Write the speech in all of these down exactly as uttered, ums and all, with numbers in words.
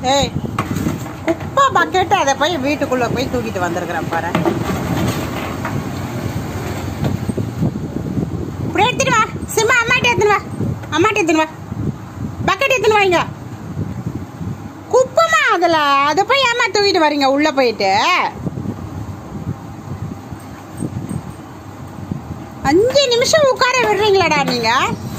ஏய் குப்பை பக்கெட்டு அதை போய் வீட்டுக்குள்ளே போய் தூக்கிட்டு வந்திருக்கிறேன் பாரு. இப்படி எடுத்துட்டு வா சிம்மா, அம்மாட்ட எடுத்துன்னு வா, அம்மாட்ட எடுத்துன்னு வா, பக்கெட் எடுத்துன்னு வாங்க. குப்பைமா அதில், அதை போய் ஏமா தூக்கிட்டு வரீங்க உள்ளே போயிட்டு? அஞ்சு நிமிஷம் உட்கார விடுறீங்களாடா நீங்க?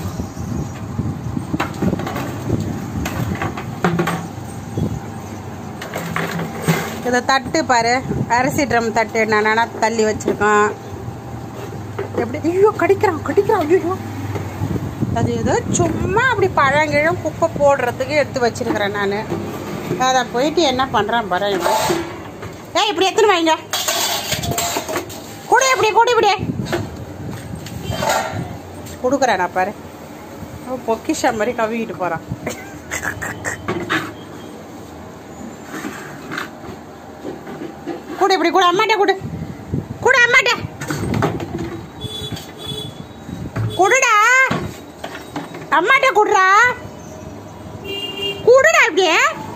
இதை தட்டு பாரு, அரிசி ட்ரம் தட்டு நானா தள்ளி வச்சிருக்கோம். எப்படி ஐயோ கடிக்கிறான் கடிக்கிறான் ஐயோ. அது ஏதோ சும்மா அப்படி பழங்கிழம் குப்பை போடுறதுக்கு எடுத்து வச்சிருக்கிறேன் நான். அதை போயிட்டு என்ன பண்ணுறான் பாரு இவன். ஏய் இப்படி எத்தனை வாங்க கூட, இப்படி கூட இப்படி கொடுக்குறேன் நான் பாரு. பொக்கிஷா மாதிரி கவிக்கிட்டு போகிறான். கூட இப்படி கூட, அம்மாட்ட கொடு, கூட அம்மாட்ட கொடுடா, அம்மாட்ட கொடுறா, கொடுடா இப்படியே.